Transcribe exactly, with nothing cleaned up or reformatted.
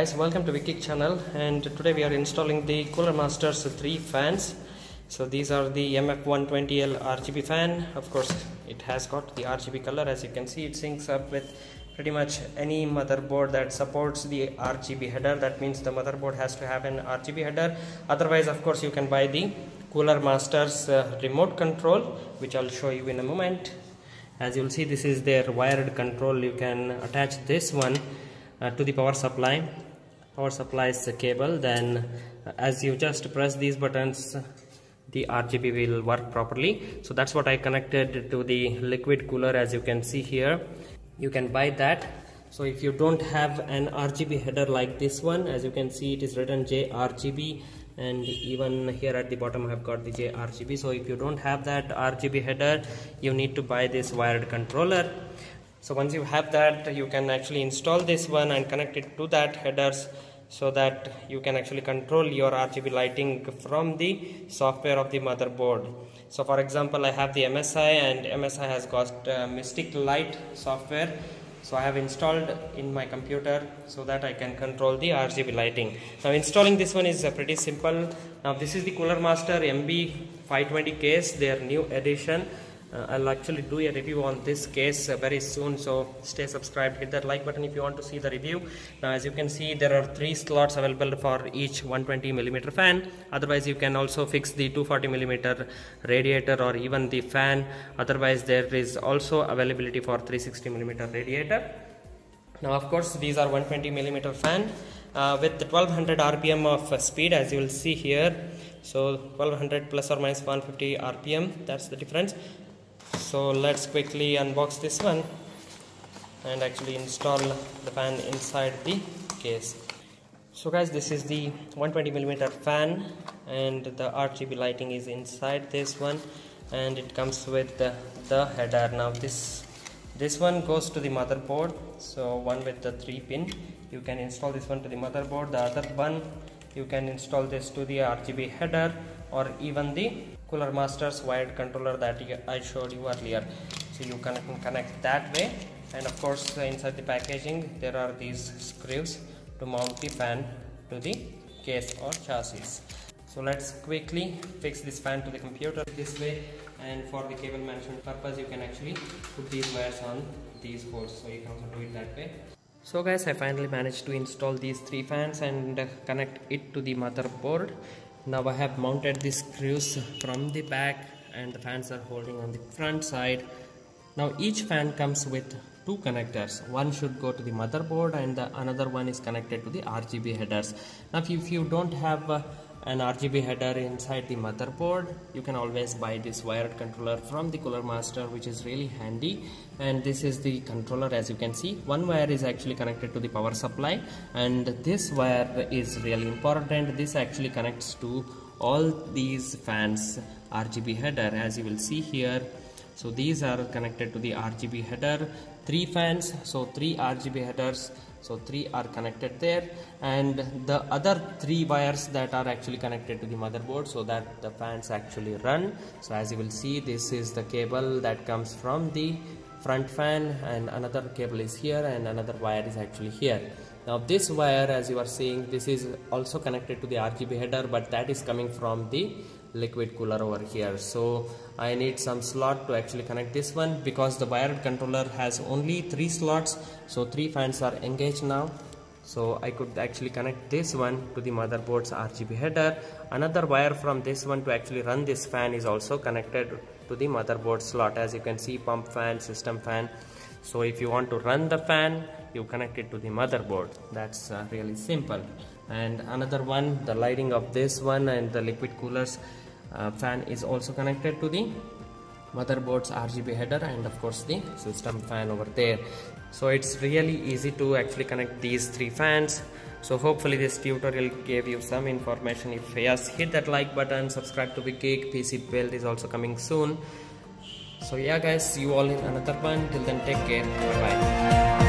guys, welcome to Wikik channel, and today we are installing the CoolerMaster three fans. So these are the M F one twenty L R G B fan. Of course it has got the R G B color. As you can see, it syncs up with pretty much any motherboard that supports the R G B header. That means the motherboard has to have an R G B header. Otherwise, of course, you can buy the CoolerMaster's uh, remote control, which I'll show you in a moment. As you'll see, this is their wired control. You can attach this one Uh, to the power supply power supply's cable. Then uh, as you just press these buttons, the R G B will work properly. So that's what I connected to the liquid cooler. As you can see here, you can buy that. So if you don't have an R G B header like this one, as you can see, it is written J R G B, and even here at the bottom I have got the J R G B. So if you don't have that R G B header, you need to buy this wired controller. So once you have that, you can actually install this one and connect it to that headers, so that you can actually control your R G B lighting from the software of the motherboard. So for example, I have the M S I, and M S I has got uh, Mystic Light software. So I have installed in my computer so that I can control the R G B lighting. Now installing this one is uh, pretty simple. Now this is the CoolerMaster M B five twenty case, their new edition. Uh, I'll actually do a review on this case uh, very soon, so stay subscribed, hit that like button if you want to see the review. Now as you can see, there are three slots available for each one hundred twenty millimeter fan. Otherwise you can also fix the two hundred forty millimeter radiator or even the fan. Otherwise there is also availability for three hundred sixty millimeter radiator. Now of course these are one hundred twenty millimeter fan uh, with twelve hundred R P M of uh, speed, as you will see here. So twelve hundred plus or minus one hundred fifty R P M, that's the difference. So let's quickly unbox this one and actually install the fan inside the case. So guys, this is the one hundred twenty millimeter fan, and the R G B lighting is inside this one, and it comes with the, the header. Now this this one goes to the motherboard. So one with the three pin, you can install this one to the motherboard. The other one, you can install this to the R G B header or even the CoolerMaster's wired controller that I showed you earlier. So you can connect that way, and of course inside the packaging there are these screws to mount the fan to the case or chassis. So let's quickly fix this fan to the computer this way, and for the cable management purpose you can actually put these wires on these holes, so you can also do it that way. So guys, I finally managed to install these three fans and uh, connect it to the motherboard. Now I have mounted the screws from the back, and the fans are holding on the front side. Now each fan comes with two connectors. One should go to the motherboard, and the another one is connected to the R G B headers. Now if you, if you don't have uh, an R G B header inside the motherboard, you can always buy this wired controller from the CoolerMaster, which is really handy. And this is the controller. As you can see, one wire is actually connected to the power supply, and this wire is really important. This actually connects to all these fans R G B header, as you will see here. So these are connected to the R G B header. Three fans, so three R G B headers, so three are connected there, and the other three wires that are actually connected to the motherboard, so that the fans actually run. So as you will see, this is the cable that comes from the front fan, and another cable is here, and another wire is actually here. Now this wire, as you are seeing, this is also connected to the R G B header, but that is coming from the liquid cooler over here. So I need some slot to actually connect this one, because the wired controller has only three slots, so three fans are engaged now. So I could actually connect this one to the motherboard's R G B header. Another wire from this one to actually run this fan is also connected to the motherboard slot. As you can see, pump fan, system fan. So if you want to run the fan, you connect it to the motherboard. That's uh, really simple. And another one, the lighting of this one and the liquid coolers uh, fan is also connected to the motherboard's R G B header, and of course the system fan over there. So it's really easy to actually connect these three fans. So hopefully this tutorial gave you some information. If yes, hit that like button, subscribe to Wikik. P C build is also coming soon. So yeah guys, see you all in another one. Till then, take care. Bye bye.